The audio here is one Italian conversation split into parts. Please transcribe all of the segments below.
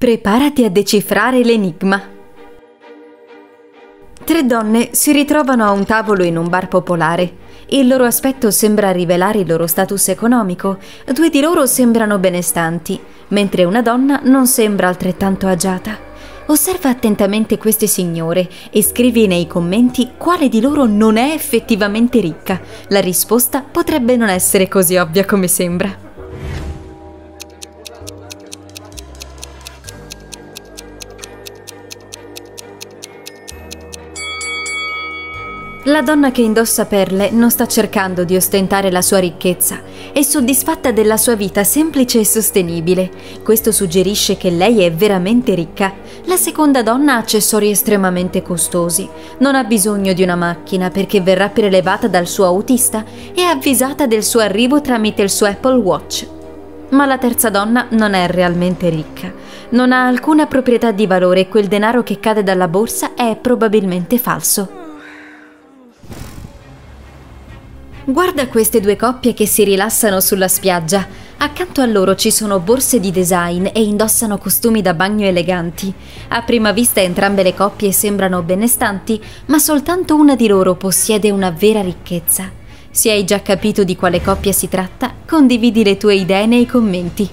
Preparati a decifrare l'enigma. 3 donne si ritrovano a un tavolo in un bar popolare. Il loro aspetto sembra rivelare il loro status economico. 2 di loro sembrano benestanti, mentre una donna non sembra altrettanto agiata. Osserva attentamente queste signore e scrivi nei commenti quale di loro non è effettivamente ricca. La risposta potrebbe non essere così ovvia come sembra. La donna che indossa perle non sta cercando di ostentare la sua ricchezza, è soddisfatta della sua vita semplice e sostenibile. Questo suggerisce che lei è veramente ricca. La seconda donna ha accessori estremamente costosi, non ha bisogno di una macchina perché verrà prelevata dal suo autista e avvisata del suo arrivo tramite il suo Apple Watch. Ma la terza donna non è realmente ricca, non ha alcuna proprietà di valore e quel denaro che cade dalla borsa è probabilmente falso. Guarda queste 2 coppie che si rilassano sulla spiaggia. Accanto a loro ci sono borse di design e indossano costumi da bagno eleganti. A prima vista entrambe le coppie sembrano benestanti, ma soltanto una di loro possiede una vera ricchezza. Se hai già capito di quale coppia si tratta, condividi le tue idee nei commenti.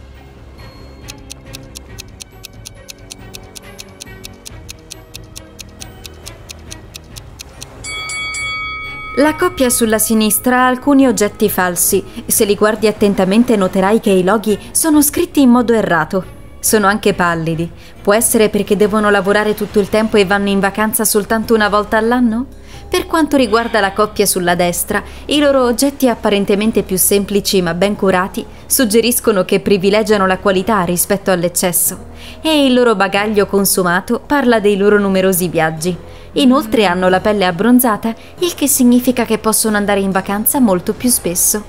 La coppia sulla sinistra ha alcuni oggetti falsi. Se li guardi attentamente noterai che i loghi sono scritti in modo errato. Sono anche pallidi. Può essere perché devono lavorare tutto il tempo e vanno in vacanza soltanto una volta all'anno? Per quanto riguarda la coppia sulla destra, i loro oggetti apparentemente più semplici ma ben curati suggeriscono che privilegiano la qualità rispetto all'eccesso. E il loro bagaglio consumato parla dei loro numerosi viaggi. Inoltre hanno la pelle abbronzata, il che significa che possono andare in vacanza molto più spesso.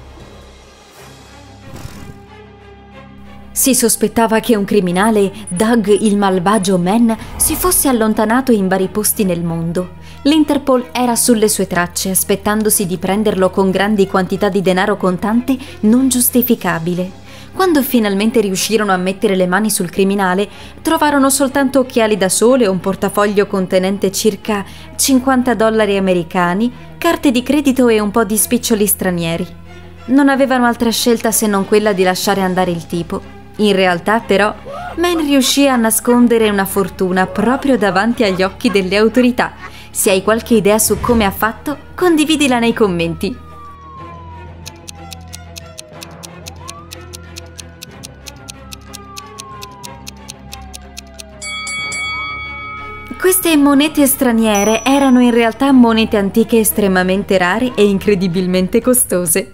Si sospettava che un criminale, Doug il malvagio Man, si fosse allontanato in vari posti nel mondo. L'Interpol era sulle sue tracce, aspettandosi di prenderlo con grandi quantità di denaro contante non giustificabile. Quando finalmente riuscirono a mettere le mani sul criminale, trovarono soltanto occhiali da sole, un portafoglio contenente circa $50 americani, carte di credito e un po' di spiccioli stranieri. Non avevano altra scelta se non quella di lasciare andare il tipo. In realtà, però, Man riuscì a nascondere una fortuna proprio davanti agli occhi delle autorità. Se hai qualche idea su come ha fatto, condividila nei commenti. Queste monete straniere erano in realtà monete antiche estremamente rare e incredibilmente costose.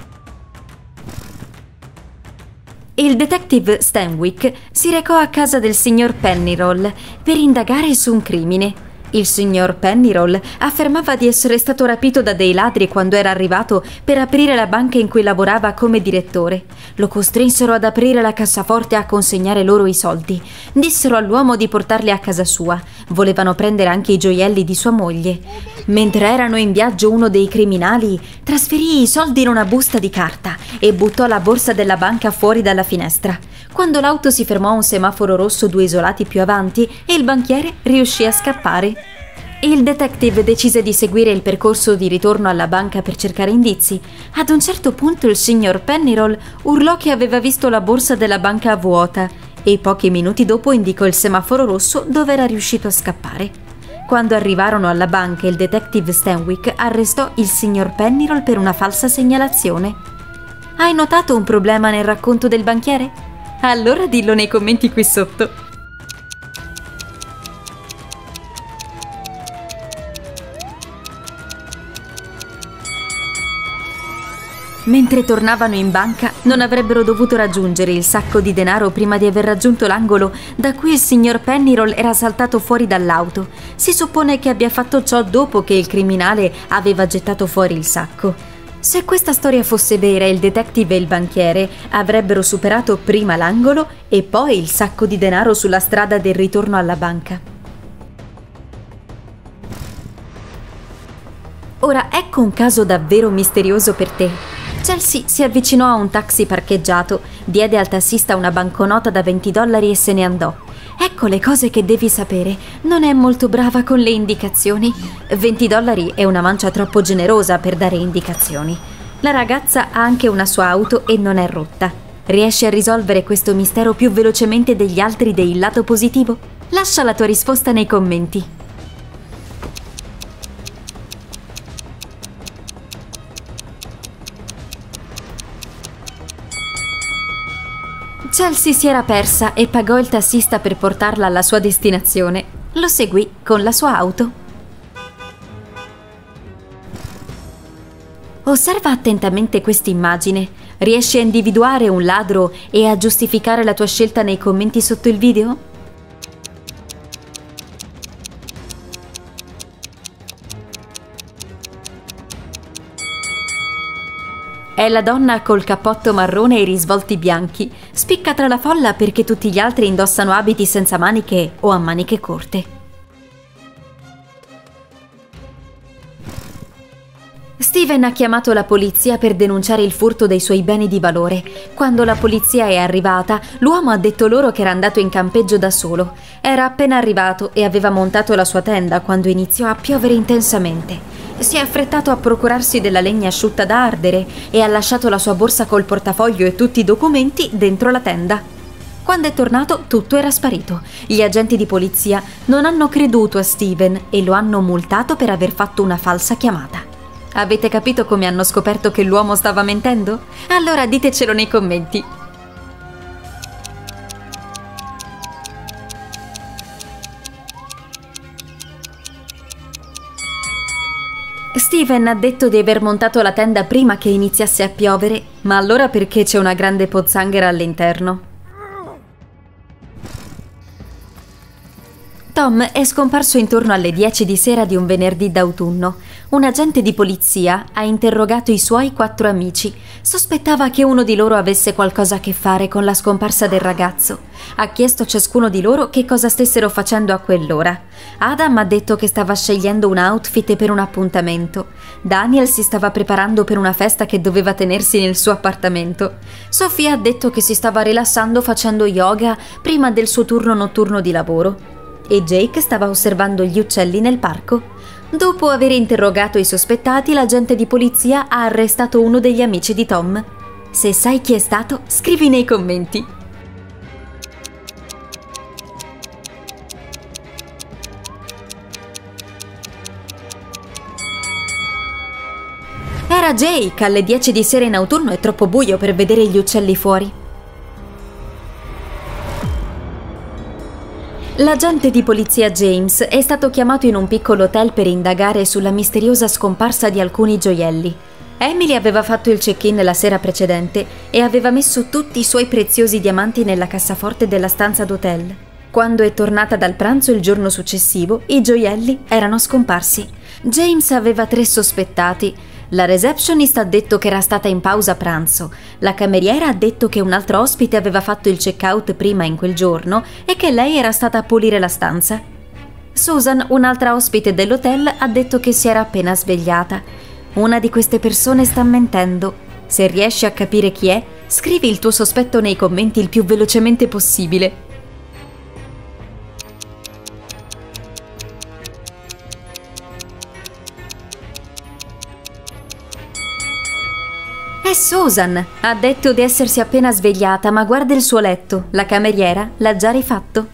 Il detective Stanwyck si recò a casa del signor Pennyroll per indagare su un crimine. Il signor Pennyroll affermava di essere stato rapito da dei ladri quando era arrivato per aprire la banca in cui lavorava come direttore. Lo costrinsero ad aprire la cassaforte e a consegnare loro i soldi. Dissero all'uomo di portarli a casa sua. Volevano prendere anche i gioielli di sua moglie. Mentre erano in viaggio, uno dei criminali trasferì i soldi in una busta di carta e buttò la borsa della banca fuori dalla finestra. Quando l'auto si fermò a un semaforo rosso 2 isolati più avanti e il banchiere riuscì a scappare. Il detective decise di seguire il percorso di ritorno alla banca per cercare indizi. Ad un certo punto il signor Pennyroll urlò che aveva visto la borsa della banca vuota e pochi minuti dopo indicò il semaforo rosso dove era riuscito a scappare. Quando arrivarono alla banca, il detective Stanwyck arrestò il signor Pennyroll per una falsa segnalazione. Hai notato un problema nel racconto del banchiere? Allora dillo nei commenti qui sotto. Mentre tornavano in banca, non avrebbero dovuto raggiungere il sacco di denaro prima di aver raggiunto l'angolo da cui il signor Pennyroll era saltato fuori dall'auto. Si suppone che abbia fatto ciò dopo che il criminale aveva gettato fuori il sacco. Se questa storia fosse vera, il detective e il banchiere avrebbero superato prima l'angolo e poi il sacco di denaro sulla strada del ritorno alla banca. Ora ecco un caso davvero misterioso per te. Chelsea si avvicinò a un taxi parcheggiato, diede al tassista una banconota da $20 e se ne andò. Ecco le cose che devi sapere. Non è molto brava con le indicazioni. $20 è una mancia troppo generosa per dare indicazioni. La ragazza ha anche una sua auto e non è rotta. Riesci a risolvere questo mistero più velocemente degli altri del lato positivo? Lascia la tua risposta nei commenti. Chelsea si era persa e pagò il tassista per portarla alla sua destinazione. Lo seguì con la sua auto. Osserva attentamente quest'immagine. Riesci a individuare un ladro e a giustificare la tua scelta nei commenti sotto il video? È la donna col cappotto marrone e i risvolti bianchi. Spicca tra la folla perché tutti gli altri indossano abiti senza maniche o a maniche corte. Steven ha chiamato la polizia per denunciare il furto dei suoi beni di valore. Quando la polizia è arrivata, l'uomo ha detto loro che era andato in campeggio da solo. Era appena arrivato e aveva montato la sua tenda quando iniziò a piovere intensamente. Si è affrettato a procurarsi della legna asciutta da ardere e ha lasciato la sua borsa col portafoglio e tutti i documenti dentro la tenda. Quando è tornato, tutto era sparito. Gli agenti di polizia non hanno creduto a Steven e lo hanno multato per aver fatto una falsa chiamata. Avete capito come hanno scoperto che l'uomo stava mentendo? Allora ditecelo nei commenti. Steven ha detto di aver montato la tenda prima che iniziasse a piovere, ma allora perché c'è una grande pozzanghera all'interno? Tom è scomparso intorno alle 10 di sera di un venerdì d'autunno. Un agente di polizia ha interrogato i suoi 4 amici. Sospettava che uno di loro avesse qualcosa a che fare con la scomparsa del ragazzo. Ha chiesto a ciascuno di loro che cosa stessero facendo a quell'ora. Adam ha detto che stava scegliendo un outfit per un appuntamento. Daniel si stava preparando per una festa che doveva tenersi nel suo appartamento. Sofia ha detto che si stava rilassando facendo yoga prima del suo turno notturno di lavoro. E Jake stava osservando gli uccelli nel parco. Dopo aver interrogato i sospettati, l'agente di polizia ha arrestato uno degli amici di Tom. Se sai chi è stato, scrivi nei commenti. Era Jake, alle 10 di sera in autunno è troppo buio per vedere gli uccelli fuori. L'agente di polizia James è stato chiamato in un piccolo hotel per indagare sulla misteriosa scomparsa di alcuni gioielli. Emily aveva fatto il check-in la sera precedente e aveva messo tutti i suoi preziosi diamanti nella cassaforte della stanza d'hotel. Quando è tornata dal pranzo il giorno successivo, i gioielli erano scomparsi. James aveva 3 sospettati. La receptionist ha detto che era stata in pausa pranzo, la cameriera ha detto che un altro ospite aveva fatto il check-out prima in quel giorno e che lei era stata a pulire la stanza. Susan, un'altra ospite dell'hotel, ha detto che si era appena svegliata. Una di queste persone sta mentendo. Se riesci a capire chi è, scrivi il tuo sospetto nei commenti il più velocemente possibile. È Susan! Ha detto di essersi appena svegliata, ma guarda il suo letto. La cameriera l'ha già rifatto.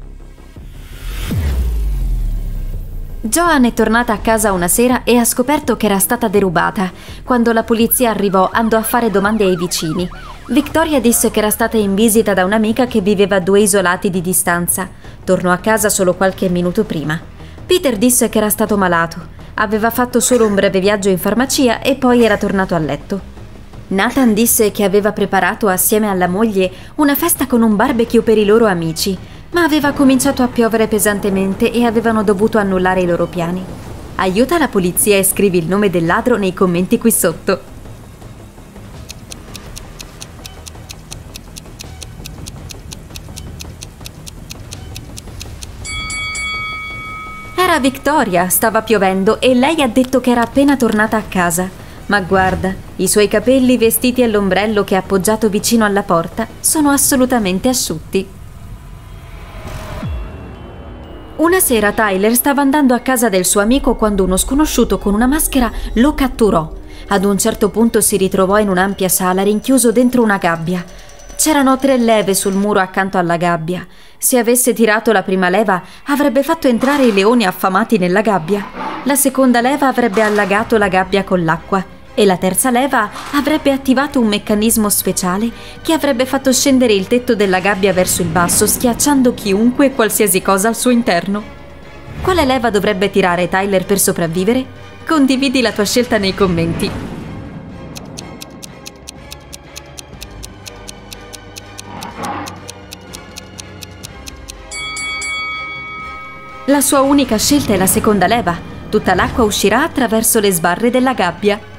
Joan è tornata a casa una sera e ha scoperto che era stata derubata. Quando la polizia arrivò, andò a fare domande ai vicini. Victoria disse che era stata in visita da un'amica che viveva a 2 isolati di distanza. Tornò a casa solo qualche minuto prima. Peter disse che era stato malato. Aveva fatto solo un breve viaggio in farmacia e poi era tornato a letto. Nathan disse che aveva preparato assieme alla moglie una festa con un barbecue per i loro amici, ma aveva cominciato a piovere pesantemente e avevano dovuto annullare i loro piani. Aiuta la polizia e scrivi il nome del ladro nei commenti qui sotto. Era Victoria, stava piovendo e lei ha detto che era appena tornata a casa. Ma guarda, i suoi capelli vestiti all'ombrello che ha appoggiato vicino alla porta sono assolutamente asciutti. Una sera Tyler stava andando a casa del suo amico quando uno sconosciuto con una maschera lo catturò. Ad un certo punto si ritrovò in un'ampia sala rinchiuso dentro una gabbia. C'erano 3 leve sul muro accanto alla gabbia. Se avesse tirato la prima leva, avrebbe fatto entrare i leoni affamati nella gabbia. La seconda leva avrebbe allagato la gabbia con l'acqua e la terza leva avrebbe attivato un meccanismo speciale che avrebbe fatto scendere il tetto della gabbia verso il basso, schiacciando chiunque e qualsiasi cosa al suo interno. Quale leva dovrebbe tirare Tyler per sopravvivere? Condividi la tua scelta nei commenti. La sua unica scelta è la seconda leva. Tutta l'acqua uscirà attraverso le sbarre della gabbia.